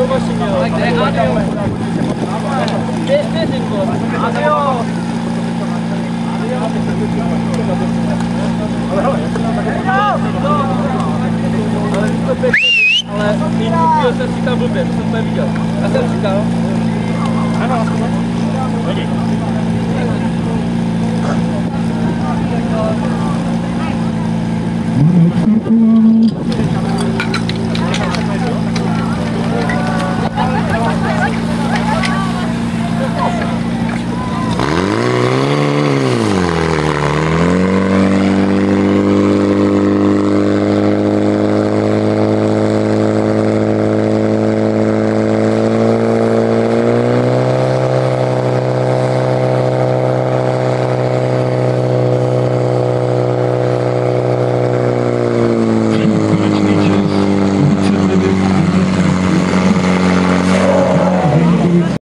do mašině, jo. Tak jde, adio. Vteřinku. Adio. Ale Indukýho jsem říkal blbě, to jsem to neviděl. Já jsem říkal. Ano, hodí.